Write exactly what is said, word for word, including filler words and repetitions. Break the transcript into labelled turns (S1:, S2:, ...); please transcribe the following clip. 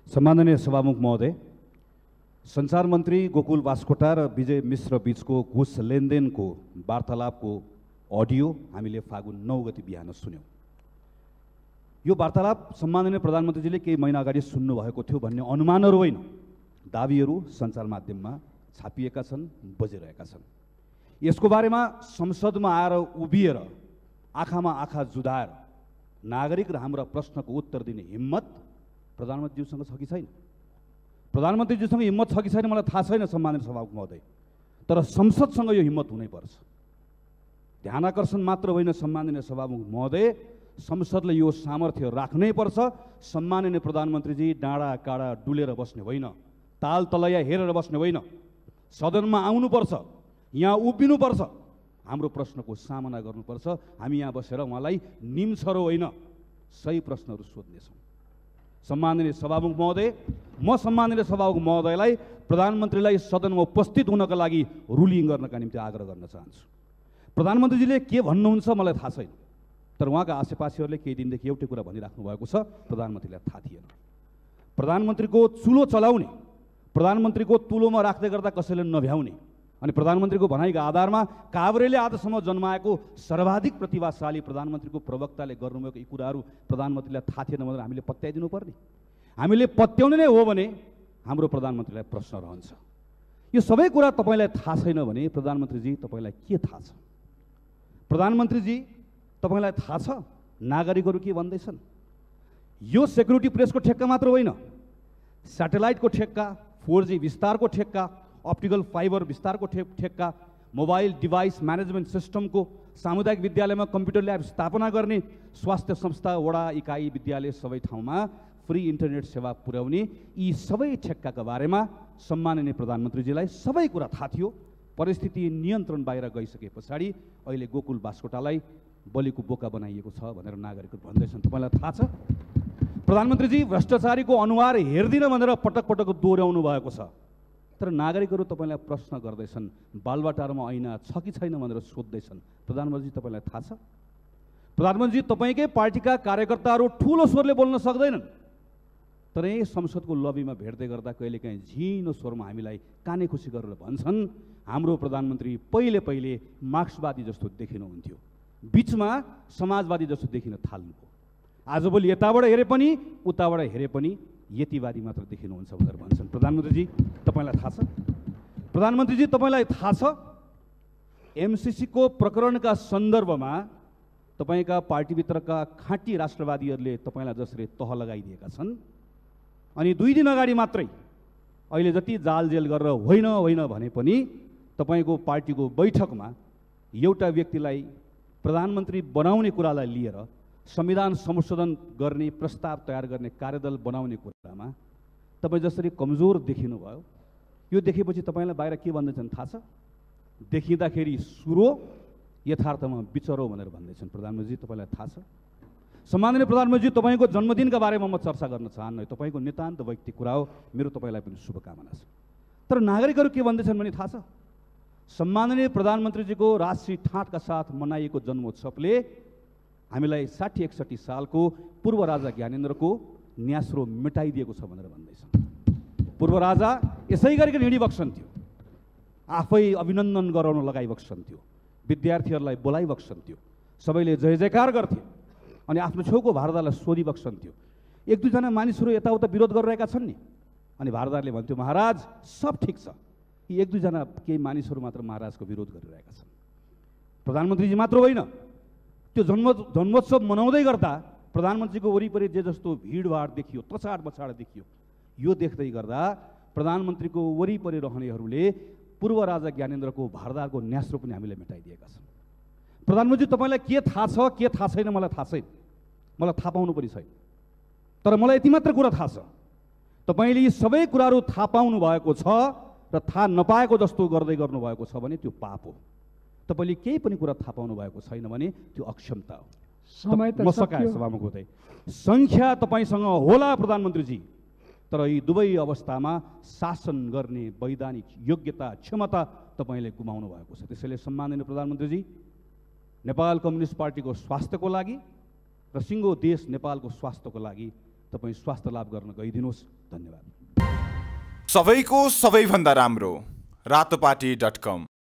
S1: सम्माननीय सभामुख महोदय, सञ्चार मन्त्री गोकुल बास्कोटा र विजय मिश्र बीचको घुस लेनदेनको वार्तालापको अडियो हामीले फागुन नौ गते बिहान सुन्यौं। यो वार्तालाप सम्माननीय प्रधानमन्त्रीजीले केही महिना अगाडि सुन्नु भएको थियो भन्ने अनुमानहरू होइन, दाबीहरू सञ्चार माध्यममा छापिएका छन्, बजिरहेका छन्। यसको बारेमा संसदमा आएर उभिएर आँखामा आँखा जुधाएर नागरिक र हाम्रा प्रश्नको उत्तर दिने हिम्मत प्रधानमन्त्रीज्यूसँग छ कि छैन? प्रधानमन्त्रीज्यूसँग हिम्मत छ कि छैन मलाई थाहा छैन सम्माननीय सभामुख महोदय, तर संसदसँग यो हिम्मत हुनैपर्छ। ध्यानाकर्षण मात्र होइन सम्माननीय सभामुख महोदय, संसदले यो सामर्थ्य राख्नै पर्छ। सम्माननीय प्रधानमन्त्रीजी डाँडा काँडा डुलेर बस्ने होइन, ताल तलैया हेरेर बस्ने होइन, सदनमा आउनुपर्छ, यहाँ उभिनुपर्छ, हाम्रो प्रश्नको सामना गर्नुपर्छ। हामी यहाँ बसेर उहाँलाई निम्छरो होइन, सही प्रश्नहरू सोध्नेछौँ। सम्माननीय सभामुख महोदय, म सम्माननीय सभामुख महोदयलाई प्रधानमन्त्रीलाई सदनमा उपस्थित हुनका लागि रुलिङ गर्नका निम्ति आग्रह गर्न चाहन्छु। प्रधानमन्त्रीजीले के भन्नुहुन्छ मलाई थाहा छैन, तर उहाँका आसेपासेहरूले केही दिनदेखि एउटै कुरा भनिराख्नु भएको छ, प्रधानमन्त्रीलाई थाहा थिएन। प्रधानमन्त्रीको चुलो चलाउने, प्रधानमन्त्रीको तुलोमा राख्दै गर्दा कसैले नभ्याउने अनि प्रधानमन्त्रीको भनाइका आधारमा काभ्रेले आजसम्म जन्माएको सर्वाधिक प्रतिभाशाली प्रधानमन्त्रीको प्रवक्ताले गर्नुभएको यी कुराहरू प्रधानमन्त्रीलाई थाहा थिएन भनेर हामीले पत्याइदिनु पर्ने। हामीले पत्याउने नै हो भने हाम्रो प्रधानमन्त्रीलाई प्रश्न रहन्छ। यो सबै कुरा तपाईँलाई थाहा छैन भने प्रधानमन्त्रीजी तपाईँलाई के थाहा छ? प्रधानमन्त्रीजी तपाईँलाई थाहा छ नागरिकहरू के भन्दैछन्? यो सेक्युरिटी प्रेसको ठेक्का मात्र होइन, स्याटेलाइटको ठेक्का, फोर जी विस्तारको ठेक्का, अप्टिकल फाइबर विस्तारको ठेक्का, मोबाइल डिभाइस म्यानेजमेन्ट सिस्टमको, सामुदायिक विद्यालयमा कम्प्युटर ल्याब स्थापना गर्ने, स्वास्थ्य संस्था, वडा इकाइ, विद्यालय सबै ठाउँमा फ्री इन्टरनेट सेवा पुर्याउने, यी सबै ठेक्काका बारेमा सम्माननीय प्रधानमन्त्रीजीलाई सबै कुरा थाहा थियो। परिस्थिति नियन्त्रण बाहिर गइसके पछाडि अहिले गोकुल बास्कोटालाई बलिको बोका बनाइएको छ भनेर नागरिकहरू भन्दैछन्, तपाईँलाई थाहा छ? प्रधानमन्त्रीजी भ्रष्टाचारीको अनुहार हेर्दिन भनेर पटक पटक दोहोऱ्याउनु भएको छ, तर नागरिकहरू तपाईँलाई प्रश्न गर्दैछन्, बालुवाटारमा ऐना छ कि छैन भनेर सोध्दैछन्। प्रधानमन्त्रीजी तपाईँलाई थाहा छ? प्रधानमन्त्रीजी तपाईँकै पार्टीका कार्यकर्ताहरू ठुलो स्वरले बोल्न सक्दैनन्, तर यही संसदको लबीमा भेट्दै गर्दा कहिलेकाहीँ झिनो स्वरमा हामीलाई काने खुसी गरेर भन्छन्, हाम्रो प्रधानमन्त्री पहिले पहिले मार्क्सवादी जस्तो देखिनुहुन्थ्यो, बिचमा समाजवादी जस्तो देखिन थाल्नुभयो, आजभोलि यताबाट हेरे पनि उताबाट हेरे पनि यतिवादी मात्र देखिनुहुन्छ भनेर भन्छन्। प्रधानमन्त्रीजी तपाईँलाई थाहा छ? प्रधानमन्त्रीजी तपाईँलाई थाहा छ एमसिसीको प्रकरणका सन्दर्भमा तपाईँका पार्टीभित्रका खाँटी राष्ट्रवादीहरूले तपाईँलाई जसरी तह लगाइदिएका छन्, अनि दुई दिन अगाडि मात्रै अहिले जति जालजेल गरेर होइन होइन भने पनि तपाईँको पार्टीको बैठकमा एउटा व्यक्तिलाई प्रधानमन्त्री बनाउने कुरालाई लिएर संविधान संशोधन गर्ने प्रस्ताव तयार गर्ने कार्यदल बनाउने कुरामा तपाईँ जसरी कमजोर देखिनुभयो, यो देखेपछि तपाईँलाई बाहिर के भन्दैछन् थाहा छ? देखिँदाखेरि सुरो, यथार्थमा बिचरो भनेर भन्दैछन्। प्रधानमन्त्रीजी तपाईँलाई थाहा छ? सम्माननीय प्रधानमन्त्रीजी, तपाईँको जन्मदिनका बारेमा म चर्चा गर्न चाहन्न, तपाईँको नितान्त वैयक्तिक कुरा हो, मेरो तपाईँलाई पनि शुभकामना छ, तर नागरिकहरू के भन्दैछन् भने थाहा छ? सम्माननीय प्रधानमन्त्रीजीको राष्ट्रिय ठाँटका साथ मनाइएको जन्मोत्सवले हामीलाई साठी एकसठी सालको पूर्व राजा ज्ञानेन्द्रको न्यास्रो मेटाइदिएको छ भनेर भन्दैछन्। पूर्व राजा यसै गरिकन हिँडिबक्सन्थ्यो, आफै अभिनन्दन गराउन लगाइबक्सन्थ्यो, विद्यार्थीहरूलाई बोलाइबक्सन्थ्यो, सबैले जय जयकार गर्थे अनि आफ्नो छेउको भारदारलाई सोधिबक्सन्थ्यो। एक दुईजना मानिसहरू यताउता विरोध गरिरहेका छन् नि, अनि भारदारले भन्थ्यो महाराज सब ठिक छ, यी एक दुईजना केही मानिसहरू मात्र महाराजको विरोध गरिरहेका छन्। प्रधानमन्त्रीजी मात्र होइन, त्यो जन्म जन्मोत्सव मनाउँदै गर्दा प्रधानमन्त्रीको वरिपरि जे जस्तो भिडभाड देखियो, तछाड बछाड देखियो, यो देख्दै गर्दा प्रधानमन्त्रीको वरिपरि रहनेहरूले पूर्व राजा ज्ञानेन्द्रको भारदारको न्यास्रो पनि हामीले मेटाइदिएका छन्। प्रधानमन्त्री तपाईँलाई के थाहा छ के थाहा छैन मलाई थाहा छैन, मलाई थाहा पाउनु पनि छैन, तर मलाई यति मात्र कुरा थाहा छ, तपाईँले यी सबै कुराहरू थाहा पाउनु भएको छ र थाहा नपाएको जस्तो गर्दै गर्नुभएको छ भने त्यो पाप हो। तपाईँले केही पनि कुरा थाहा पाउनु भएको छैन भने त्यो अक्षमता हो।
S2: समय त
S1: सकाए सभामुख हुँदै सङ्ख्या तपाईँसँग होला प्रधानमन्त्रीजी, तर यी दुवै अवस्थामा शासन गर्ने वैधानिक योग्यता क्षमता तपाईँले गुमाउनु भएको छ। त्यसैले सम्माननीय प्रधानमन्त्रीजी, नेपाल कम्युनिस्ट पार्टीको स्वास्थ्यको लागि र सिङ्गो देश नेपालको स्वास्थ्यको लागि तपाईँ स्वास्थ्य लाभ गर्न गइदिनुहोस्। धन्यवाद।
S2: सबैको सबैभन्दा राम्रो रातोपाटी डट कम।